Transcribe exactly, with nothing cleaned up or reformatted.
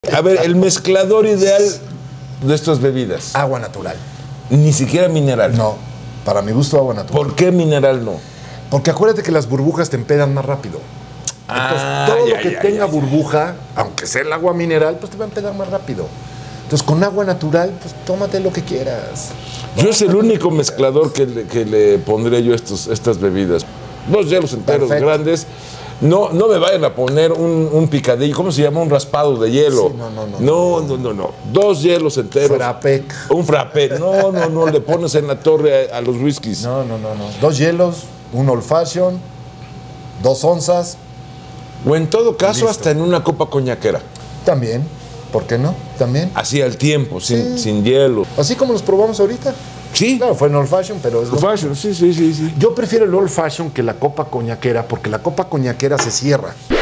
A ver, el mezclador ideal de estas bebidas. Agua natural. Ni siquiera mineral. No, para mi gusto agua natural. ¿Por qué mineral no? Porque acuérdate que las burbujas te empedan más rápido. Entonces, Ah, todo ya, lo que ya, tenga ya, burbuja, aunque sea el agua mineral, pues te va a empedar más rápido. Entonces, con agua natural, pues tómate lo que quieras. Yo es el único mezclador que le, que le pondré yo estos, estas bebidas. Dos hielos enteros Perfecto. grandes. No, no me vayan a poner un, un picadillo, ¿cómo se llama? Un raspado de hielo. Sí, no, no, no. No, no, no, no. Dos hielos enteros. Frappé. Un frappé. No, no, no. Le pones en la torre a, a los whiskies. No, no, no, no. Dos hielos, un old fashion, dos onzas. O en todo caso, Listo. hasta en una copa coñaquera. También. ¿Por qué no? También. Así al tiempo, sin, Sí. sin hielo. Así como los probamos ahorita. Sí. Claro, fue en old fashion, pero es lo Fashion, sí, sí, sí, sí. Yo prefiero el old fashion que la copa coñaquera porque la copa coñaquera se cierra.